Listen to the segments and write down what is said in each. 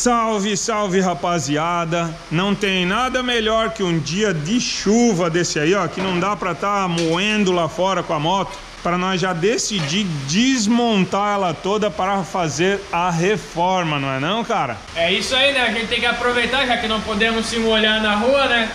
Salve, salve, rapaziada. Não tem nada melhor que um dia de chuva desse aí, ó, que não dá pra tá moendo lá fora com a moto, para nós já decidir desmontar ela toda para fazer a reforma, não é não, cara? É isso aí, né? A gente tem que aproveitar, já que não podemos se molhar na rua, né?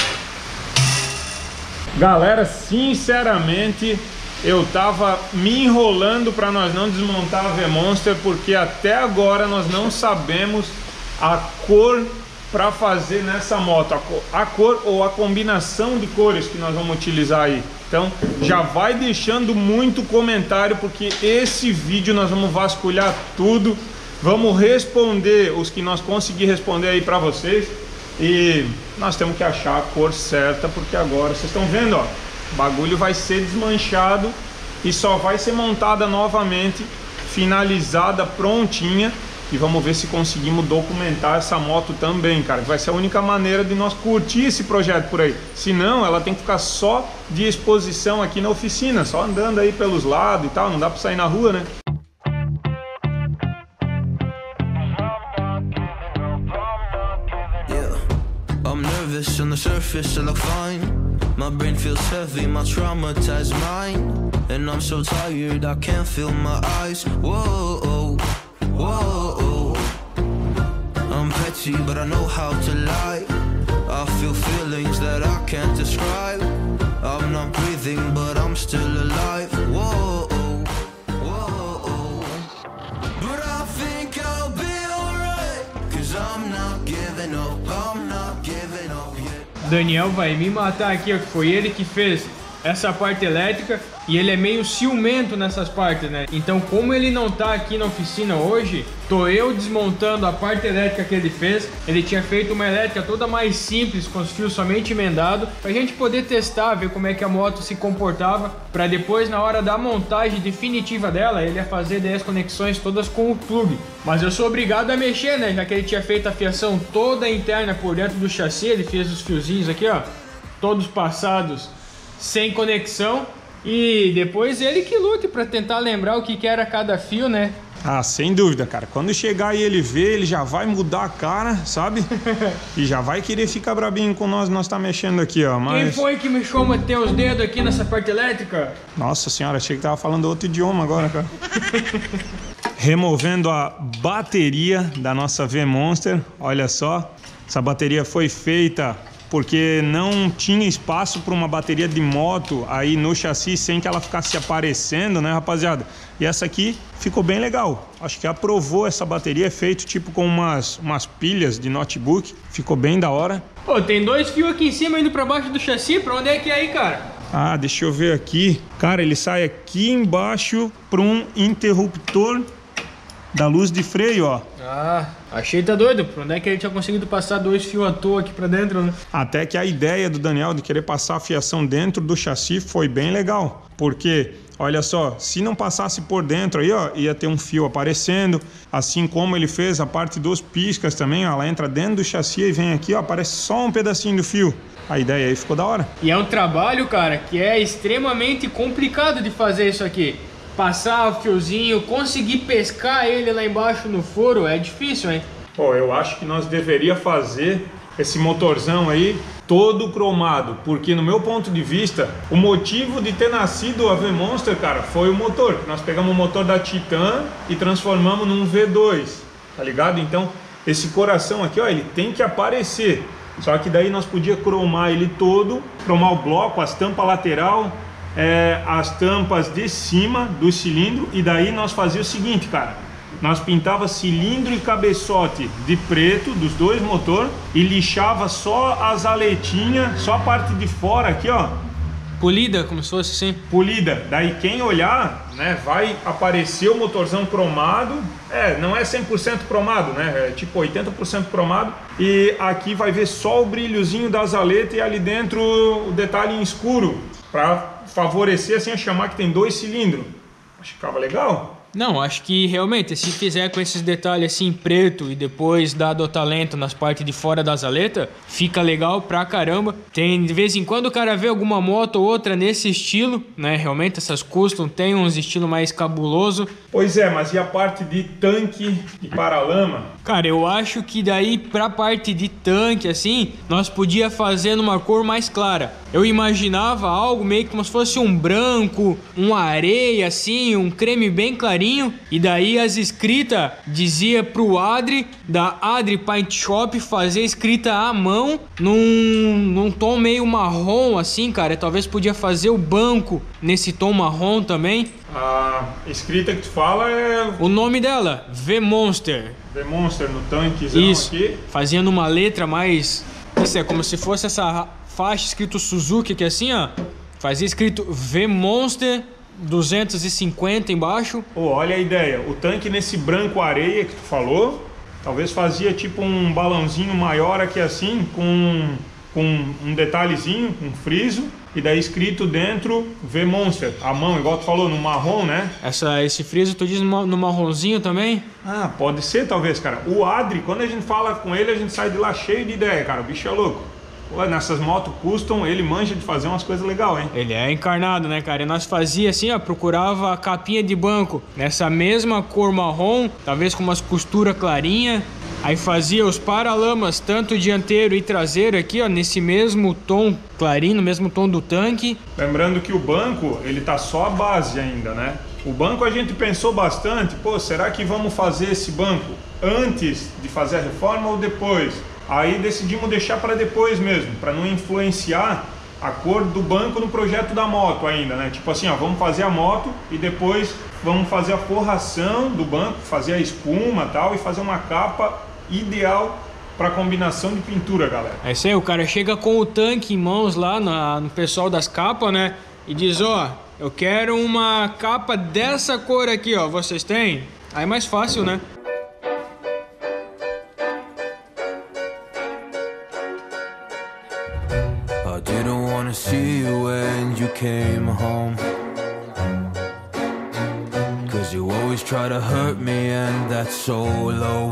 Galera, sinceramente, eu tava me enrolando para nós não desmontar a V-Monster, porque até agora nós não sabemos a cor para fazer nessa moto, a cor ou a combinação de cores que nós vamos utilizar aí. Então já vai deixando muito comentário, porque esse vídeo nós vamos vasculhar tudo, vamos responder os que nós conseguir responder aí para vocês, e nós temos que achar a cor certa, porque agora vocês estão vendo, ó, o bagulho vai ser desmanchado e só vai ser montada novamente, finalizada, prontinha. E vamos ver se conseguimos documentar essa moto também, cara. Vai ser a única maneira de nós curtir esse projeto por aí. Senão, ela tem que ficar só de exposição aqui na oficina, só andando aí pelos lados e tal. Não dá pra sair na rua, né? I'm nervous on the surface, I look fine. My brain feels heavy, my traumatized mind. And I'm so tired, I can't feel my eyes. Whoa, whoa. I'm petty, but I know how to lie. I feel feelings that I can't describe. I'm not breathing, but I'm still alive. Whoa, whoa. But I think I'll be alright, 'cause I'm not giving up, I'm not giving up yet. Daniel vai me matar aqui, ó, que foi ele que fez essa parte elétrica e ele é meio ciumento nessas partes, né? Então, como ele não tá aqui na oficina hoje, tô eu desmontando a parte elétrica que ele fez. Ele tinha feito uma elétrica toda mais simples, com os fios somente emendados, pra gente poder testar, ver como é que a moto se comportava, pra depois, na hora da montagem definitiva dela, ele ia fazer daí as conexões todas com o plug. Mas eu sou obrigado a mexer, né? Já que ele tinha feito a fiação toda interna por dentro do chassi, ele fez os fiozinhos aqui, ó, todos passados sem conexão, e depois ele que lute para tentar lembrar o que era cada fio, né? Ah, sem dúvida, cara. Quando chegar e ele ver, ele já vai mudar a cara, sabe? E já vai querer ficar brabinho com nós tá mexendo aqui, ó. Mas... Quem foi que me chamou meter os dedos aqui nessa parte elétrica? Nossa senhora, achei que tava falando outro idioma agora, cara. Removendo a bateria da nossa V-Monster, olha só. Essa bateria foi feita porque não tinha espaço para uma bateria de moto aí no chassi sem que ela ficasse aparecendo, né, rapaziada? E essa aqui ficou bem legal. Acho que aprovou essa bateria, é feito tipo com umas pilhas de notebook. Ficou bem da hora. Pô, tem dois fios aqui em cima indo para baixo do chassi. Para onde é que é aí, cara? Ah, deixa eu ver aqui. Cara, ele sai aqui embaixo para um interruptor da luz de freio, ó. Ah, achei tá doido. Por onde é que ele tinha conseguido passar dois fios à toa aqui pra dentro, né? Até que a ideia do Daniel de querer passar a fiação dentro do chassi foi bem legal. Porque, olha só, se não passasse por dentro aí, ó, ia ter um fio aparecendo. Assim como ele fez a parte dos piscas também, ó. Ela entra dentro do chassi e vem aqui, ó, aparece só um pedacinho do fio. A ideia aí ficou da hora. E é um trabalho, cara, que é extremamente complicado de fazer isso aqui. Passar o fiozinho, conseguir pescar ele lá embaixo no furo, é difícil, hein? Pô, eu acho que nós deveríamos fazer esse motorzão aí todo cromado, porque no meu ponto de vista, o motivo de ter nascido a V-Monster, cara, foi o motor. Nós pegamos o motor da Titan e transformamos num V2, tá ligado? Então, esse coração aqui, ó, ele tem que aparecer. Só que daí nós podíamos cromar ele todo, cromar o bloco, as tampas lateral, as tampas de cima do cilindro, e daí nós fazíamos o seguinte, cara, nós pintava cilindro e cabeçote de preto dos dois motor e lixava só as aletinhas, só a parte de fora aqui, ó, polida, como se fosse assim. Polida. Daí quem olhar, né, vai aparecer o motorzão cromado. Não é 100% cromado, né? É tipo 80% cromado. E aqui vai ver só o brilhozinho das aletas e ali dentro o detalhe em escuro, para favorecer assim a chamar que tem dois cilindros. Acho que ficava legal. Não, acho que realmente, se fizer com esses detalhes assim preto e depois dar do talento nas partes de fora das aletas, fica legal pra caramba. Tem, de vez em quando o cara vê alguma moto ou outra nesse estilo, né? Realmente essas custom tem uns estilo mais cabuloso. Pois é, mas e a parte de tanque e paralama? Cara, eu acho que daí pra parte de tanque, assim, nós podia fazer numa cor mais clara. Eu imaginava algo meio como se fosse um branco, um areia, assim, um creme bem clarinho. E daí as escritas dizia pro Adri, da Adri Paint Shop, fazer escrita à mão num tom meio marrom, assim, cara. Talvez podia fazer o banco nesse tom marrom também. A escrita que tu fala é... O nome dela, V-Monster. V-Monster no tanquezão. Isso, aqui. fazendo uma letra mais... Isso é como se fosse essa faixa escrito Suzuki aqui assim, ó. Fazia escrito V-Monster 250 embaixo. Oh, olha a ideia, o tanque nesse branco areia que tu falou, talvez fazia tipo um balãozinho maior aqui assim, com um detalhezinho, um friso, e daí escrito dentro V-Monster, a mão, igual tu falou, no marrom, né? Esse friso tu diz no marronzinho também? Ah, pode ser talvez, cara. O Adri, quando a gente fala com ele, a gente sai de lá cheio de ideia, cara, o bicho é louco. Pô, nessas motos custom, ele manja de fazer umas coisas legais, hein? Ele é encarnado, né, cara? E nós fazia assim, ó, procurava a capinha de banco nessa mesma cor marrom, talvez com umas costuras clarinhas. Aí fazia os paralamas, tanto dianteiro e traseiro aqui, ó, nesse mesmo tom clarinho, no mesmo tom do tanque. Lembrando que o banco, ele tá só a base ainda, né? O banco a gente pensou bastante, pô, será que vamos fazer esse banco antes de fazer a reforma ou depois? Aí decidimos deixar para depois mesmo, para não influenciar a cor do banco no projeto da moto ainda, né? Tipo assim, ó, vamos fazer a moto e depois vamos fazer a forração do banco, fazer a espuma e tal, e fazer uma capa ideal para combinação de pintura, galera. É isso aí, o cara chega com o tanque em mãos lá no pessoal das capas, né? E diz, ó, eu quero uma capa dessa cor aqui, ó, vocês têm? Aí é mais fácil, né? I didn't wanna see you when you came home, 'cause you always try to hurt me and that's so low.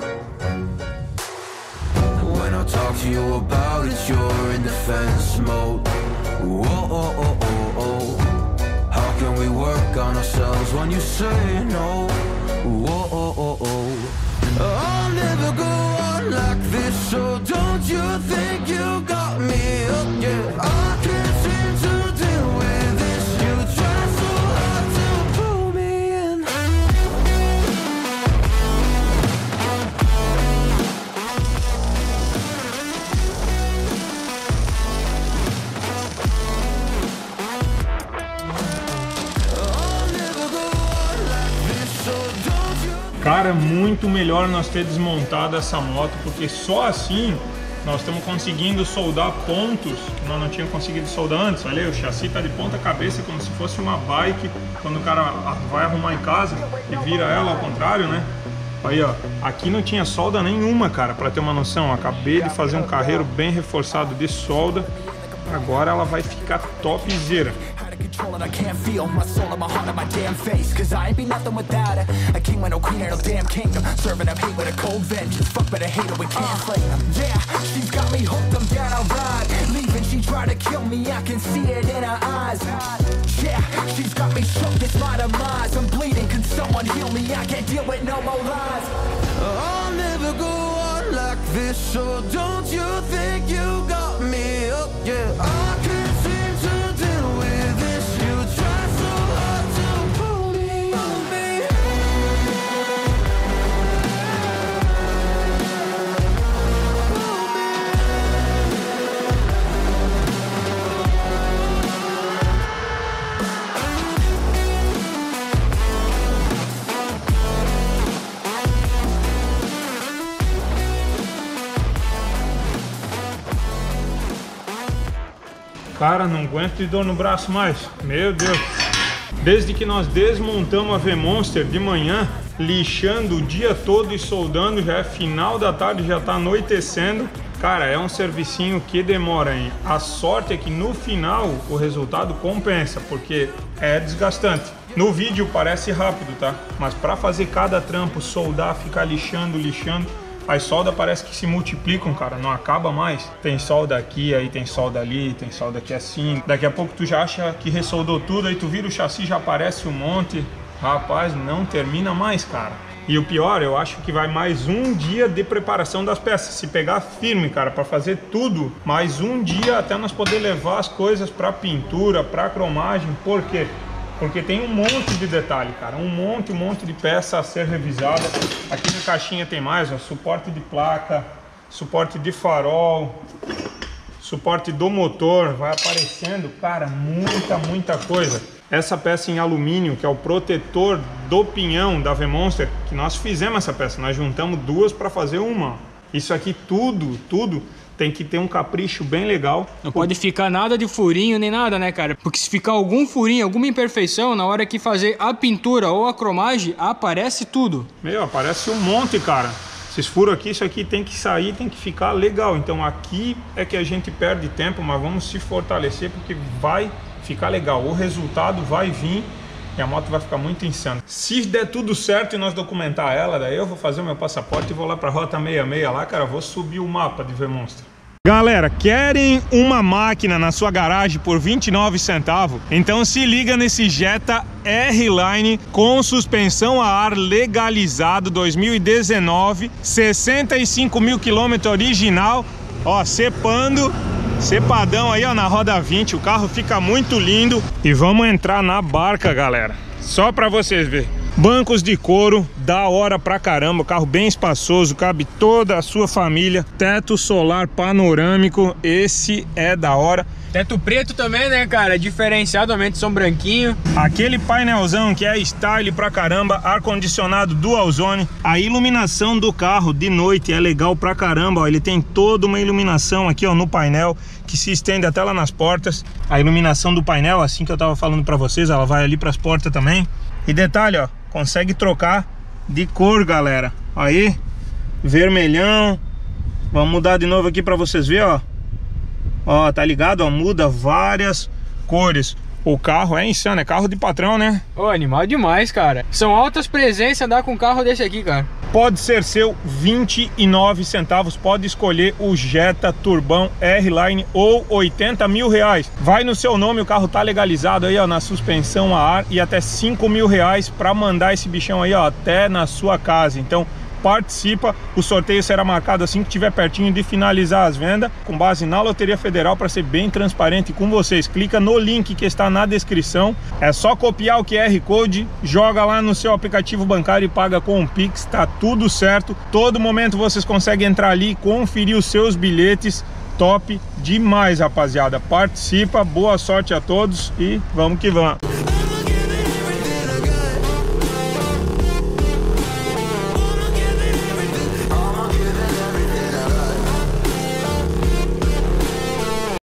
When I talk to you about it, you're in defense mode. Whoa, oh, oh, oh, oh. How can we work on ourselves when you say no? Whoa, oh, oh, oh. I'll never go on like this, so don't you think you got me up, yeah. I can't seem to deal with this. You try so hard to pull me in. I'll never go on like this, so don't you. Cara, muito melhor nós ter desmontado essa moto, porque só assim nós estamos conseguindo soldar pontos que nós não tínhamos conseguido soldar antes. Olha aí, o chassi tá de ponta cabeça, como se fosse uma bike, quando o cara vai arrumar em casa e vira ela ao contrário, né? Aí, ó, aqui não tinha solda nenhuma, cara, pra ter uma noção. Eu acabei de fazer um carreiro bem reforçado de solda, agora ela vai ficar topzera. Control it, I can't feel my soul and my heart and my damn face, 'cause I ain't be nothing without her. A king with no queen and no damn kingdom, serving up hate with a cold vengeance. Fuck but I hate her, we can't flame them. Yeah, she's got me hooked, I'm down, I'll ride. Leaving, she tried to kill me, I can see it in her eyes. Yeah, she's got me shook, it's my demise. I'm bleeding, can someone heal me? I can't deal with no more lies. I'll never go on like this, so don't you think you got me up, yeah. I can't seem to deal with this. You try so hard to pull me on me. Cara, não aguento de dor no braço mais. Meu Deus. Desde que nós desmontamos a V-Monster de manhã, lixando o dia todo e soldando, já é final da tarde, já tá anoitecendo. Cara, é um servicinho que demora, hein? A sorte é que no final o resultado compensa, porque é desgastante. No vídeo parece rápido, tá? Mas para fazer cada trampo, soldar, ficar lixando, as soldas parece que se multiplicam, cara, não acaba mais. Tem solda aqui, aí tem solda ali, tem solda aqui assim. Daqui a pouco tu já acha que ressoldou tudo, aí tu vira o chassi, já aparece um monte. Rapaz, não termina mais, cara. E o pior, eu acho que vai mais um dia de preparação das peças. Se pegar firme, cara, para fazer tudo, mais um dia até nós poder levar as coisas para pintura, para cromagem. Por quê? Porque tem um monte de detalhe, cara, um monte de peça a ser revisada. Aqui na caixinha tem mais, ó, suporte de placa, suporte de farol, suporte do motor, vai aparecendo, cara, muita coisa. Essa peça em alumínio, que é o protetor do pinhão da V-Monster, que nós fizemos essa peça, nós juntamos duas para fazer uma. Isso aqui tudo tem que ter um capricho bem legal. Não pode ficar nada de furinho nem nada, né, cara? Porque se ficar algum furinho, alguma imperfeição, na hora que fazer a pintura ou a cromagem, aparece tudo. Meu, aparece um monte, cara. Esses furos aqui, isso aqui tem que sair, tem que ficar legal. Então aqui é que a gente perde tempo, mas vamos se fortalecer porque vai ficar legal. O resultado vai vir e a moto vai ficar muito insana. Se der tudo certo e nós documentar ela, daí eu vou fazer o meu passaporte e vou lá pra Rota 66 lá, cara, vou subir o mapa de V-Monster. Galera, querem uma máquina na sua garagem por 29 centavos? Então se liga nesse Jetta R-Line com suspensão a ar legalizado 2019, 65 mil quilômetros original, ó, cepadão aí, ó, na roda 20, o carro fica muito lindo. E vamos entrar na barca, galera, só pra vocês verem. Bancos de couro, da hora pra caramba, carro bem espaçoso, cabe toda a sua família. Teto solar panorâmico, esse é da hora. Teto preto também, né, cara? Diferenciadamente são branquinho. Aquele painelzão que é style pra caramba, ar-condicionado dual zone. A iluminação do carro de noite é legal pra caramba, ó. Ele tem toda uma iluminação aqui, ó, no painel, que se estende até lá nas portas. A iluminação do painel, assim que eu tava falando pra vocês, ela vai ali pras portas também. E detalhe, ó, consegue trocar de cor, galera. Aí, vermelhão. Vamos mudar de novo aqui pra vocês verem, ó. Ó, tá ligado? Ó, muda várias cores. O carro é insano, é carro de patrão, né? Ô, animal demais, cara. São altas presenças andar com um carro desse aqui, cara. Pode ser seu, 29 centavos. Pode escolher o Jetta Turbão R-Line ou 80 mil reais. Vai no seu nome, o carro tá legalizado aí, ó, na suspensão a ar. E até 5 mil reais pra mandar esse bichão aí, ó, até na sua casa. Então participa, o sorteio será marcado assim que estiver pertinho de finalizar as vendas, com base na Loteria Federal, para ser bem transparente com vocês. Clica no link que está na descrição, é só copiar o QR Code, joga lá no seu aplicativo bancário e paga com o Pix, tá tudo certo. Todo momento vocês conseguem entrar ali e conferir os seus bilhetes. Top demais, rapaziada. Participa, boa sorte a todos e vamos que vamos.